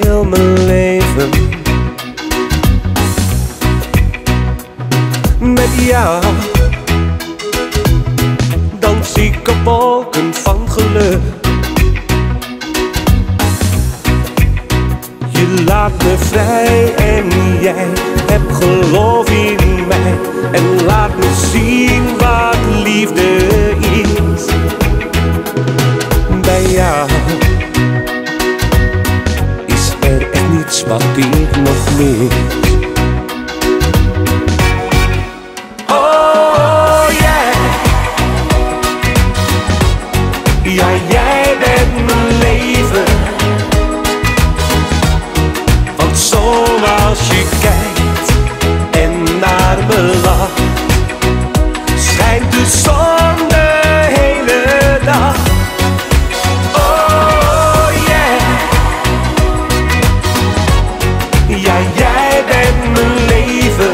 heel mijn leven. Met jou dans ik op wolken van geluk. Je laat me vrij en jij hebt geloof in mij. En laat me zien wat liefde is. Bij jou is er echt niets wat ik nog mis. Ja, jij bent mijn leven. Want zoals je kijkt en naar me lacht, schijnt de zon de hele dag. Oh yeah. Ja, jij bent mijn leven.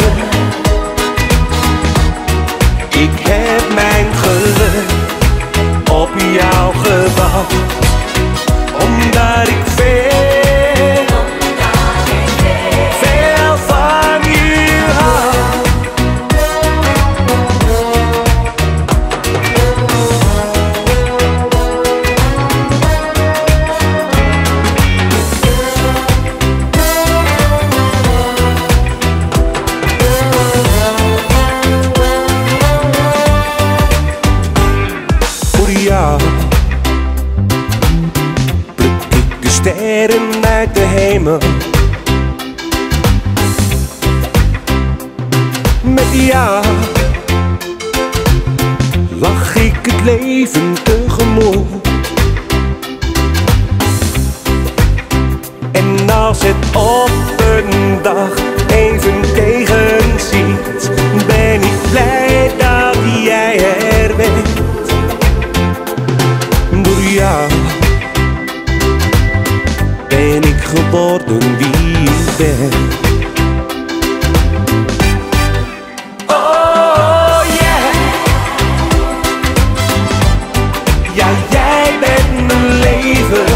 Ik heb mijn geluk op jou gewacht, omdat ik veel van je hou. Voor jou pluk ik de sterren uit de hemel. Met jou lach ik het leven tegemoet. En als het op een dag even tegenziet, ben ik blij dat jij er bent. Door jou ben ik geworden wie ik ben. Oh yeah. Ja, jij bent mijn leven.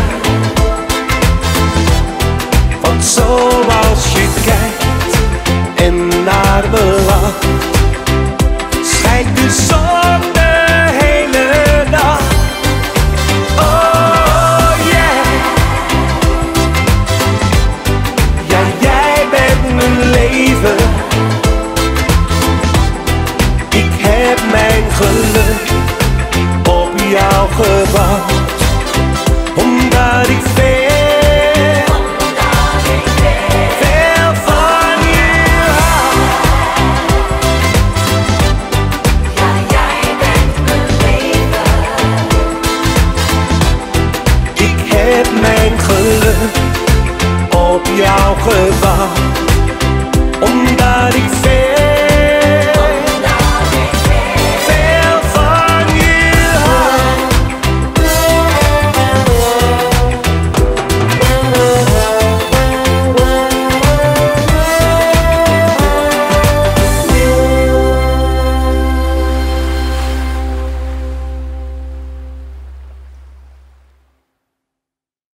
Want zoals je kijkt en naar me lacht, schijnt de zon de hele dag. Oh yeah. Ja, jij bent mijn leven. Ik heb mijn geluk op jou gewacht, omdat ik veel van je hou. Ja, jij bent mijn leven. Ik heb mijn geluk op jou gewacht, omdat ik veel